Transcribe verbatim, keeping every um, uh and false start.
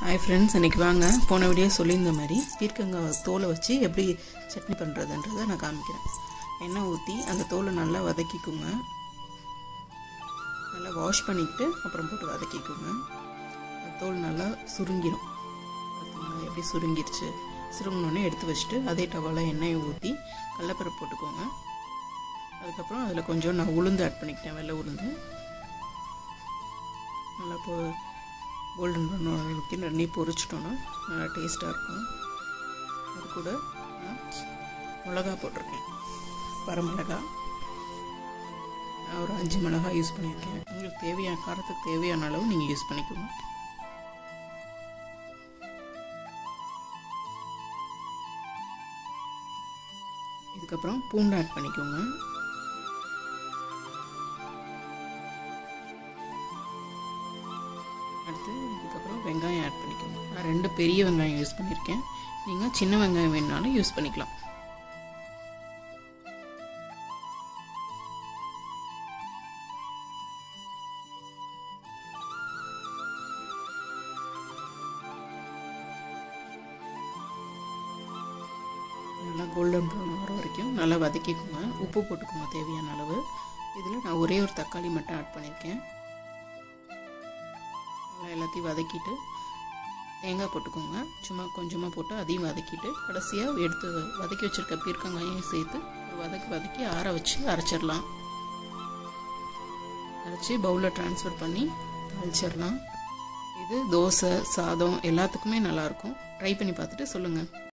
Hi friends इनके वांगा போன video சொல்லியிருந்த மாதிரி பீர்க்கங்காய் தோலை வச்சு எப்படி சட்னி பண்றதுன்றதை நான் காமிக்கிறேன். எண்ணெய் ஊத்தி அந்த தோலை நல்லா வதக்கிக்குங்க. நல்லா வாஷ் பண்ணிட்டு அப்புறம் போட்டு வதக்கிக்குங்க. தோல் நல்லா சுருங்கிரும். பாத்தீங்களா எப்படி சுருங்கிருச்சு. சுருங்கனோனே எடுத்து வச்சிட்டு அதே டவால எண்ணெயை ஊத்தி கடலைப்பருப்பு போட்டுக்கோங்க. அதுக்கு அப்புறம் அதுல கொஞ்சம் நான் உளுந்து ஆட் பண்ணிட்டேன். வெள்ளை உளுந்து. நல்லா போ गोल्डन ब्राउन அளவுக்கு நெய் பொரிச்சிட்டோம்னா நல்லா டேஸ்டா இருக்கும். அது கூட நான் மிளகாய் போட்டுருக்கேன். வரமிளகாய் ஒரு அஞ்சு மிளகாய் யூஸ் பண்ணிருக்கேன். உங்களுக்கு தேவையான காரத்துக்கு தேவையான அளவு நீங்க யூஸ் பண்ணிக்கோங்க. இதுக்கு அப்புறம் பூண்டு ஆட் பண்ணிக்கோங்க. அடுத்து இதுக்கு அப்புறம் வெங்காயம் ஆட் பண்ணிக்கோங்க. நான் ரெண்டு பெரிய வெங்காயம் யூஸ் பண்ணிருக்கேன். நீங்க சின்ன வெங்காயம் வேணாலும் யூஸ் பண்ணிக்கலாம். நல்லா கோல்டன் ப்ரௌன் வர வரைக்கும் நல்லா வதக்கிக்கோங்க. உப்பு போட்டுக்கோங்க தேவையான அளவு. இதில் நான் ஒரே ஒரு தக்காளி மட்டும் ஆட் பண்ணியிருக்கேன். எல்லாத்தையும் வதக்கிட்டு தேங்காய் போட்டுக்கோங்க. சும்மா கொஞ்சமாக போட்டு அதையும் வதக்கிட்டு கடைசியாக எடுத்து வதக்கி வச்சுருக்க பீர்க்கங்காயும் சேர்த்து வதக்கி வதக்கி ஆற வச்சு அரைச்சிடலாம். அரைச்சி பவுலில் ட்ரான்ஸ்ஃபர் பண்ணி தாளிச்சிடலாம். இது தோசை சாதம் எல்லாத்துக்குமே நல்லாயிருக்கும். ட்ரை பண்ணி பார்த்துட்டு சொல்லுங்கள்.